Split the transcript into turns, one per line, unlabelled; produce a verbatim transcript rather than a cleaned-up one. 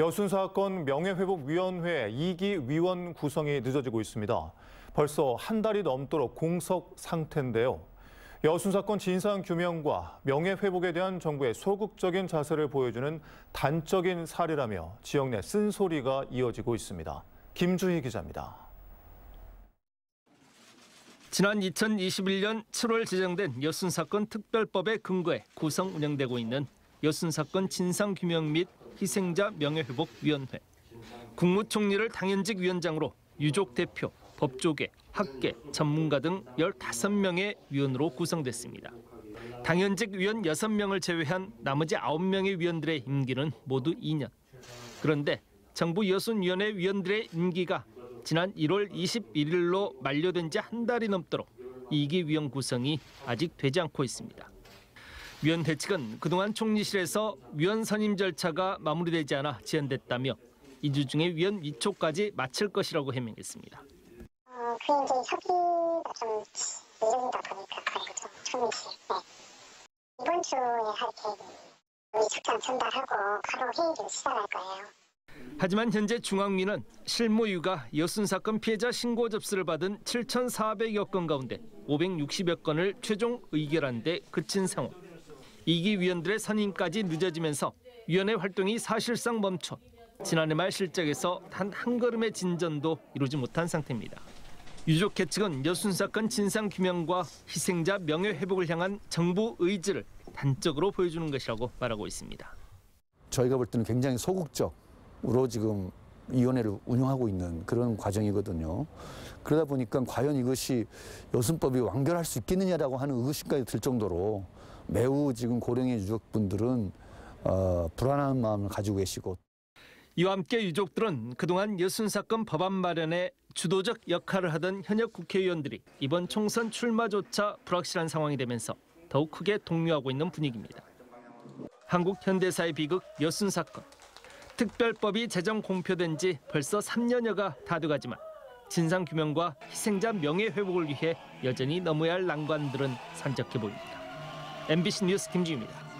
여순 사건 명예회복위원회 이 기 위원 구성이 늦어지고 있습니다. 벌써 한 달이 넘도록 공석 상태인데요. 여순 사건 진상규명과 명예회복에 대한 정부의 소극적인 자세를 보여주는 단적인 사례라며 지역 내 쓴소리가 이어지고 있습니다. 김주희 기자입니다.
지난 이천이십일 년 칠월 제정된 여순 사건 특별법에 근거해 구성 운영되고 있는 여순 사건 진상규명 및 희생자 명예회복위원회. 국무총리를 당연직 위원장으로 유족 대표, 법조계, 학계, 전문가 등 열다섯 명의 위원으로 구성됐습니다. 당연직 위원 여섯 명을 제외한 나머지 아홉 명의 위원들의 임기는 모두 이 년. 그런데 정부 여순위원회 위원들의 임기가 지난 일월 이십일일로 만료된 지 한 달이 넘도록 이 기 위원 구성이 아직 되지 않고 있습니다. 위원회 측은 그동안 총리실에서 위원 선임 절차가 마무리되지 않아 지연됐다며 이 주 중에 위원 위촉까지 마칠 것이라고 해명했습니다.
어, 그 이제 협의가 좀 늦어진다 보니까 그래도 총리실. 네. 이번 주에 할 계획이 위촉장 전달하고 바로 회의를 시작할 거예요.
하지만 현재 중앙위는 실무위가 여순 사건 피해자 신고 접수를 받은 칠천사백여 건 가운데 오백육십여 건을 최종 의결한 데 그친 상황. 이 기 위원들의 선임까지 늦어지면서 위원회 활동이 사실상 멈춰 지난해 말 실적에서 단 한 걸음의 진전도 이루지 못한 상태입니다. 유족회 측은 여순 사건 진상규명과 희생자 명예회복을 향한 정부 의지를 단적으로 보여주는 것이라고 말하고 있습니다.
저희가 볼 때는 굉장히 소극적으로 지금 위원회를 운영하고 있는 그런 과정이거든요. 그러다 보니까 과연 이것이 여순법이 완결할 수 있겠느냐라고 하는 의구심까지 들 정도로 매우 지금 고령의 유족분들은 어, 불안한 마음을 가지고 계시고.
이와 함께 유족들은 그동안 여순 사건 법안 마련에 주도적 역할을 하던 현역 국회의원들이 이번 총선 출마조차 불확실한 상황이 되면서 더욱 크게 동요하고 있는 분위기입니다. 한국 현대사의 비극 여순 사건. 특별법이 제정 공표된 지 벌써 삼 년여가 다 돼가지만 진상규명과 희생자 명예회복을 위해 여전히 넘어야 할 난관들은 산적해 보입니다. 엠비씨 뉴스 김지우입니다.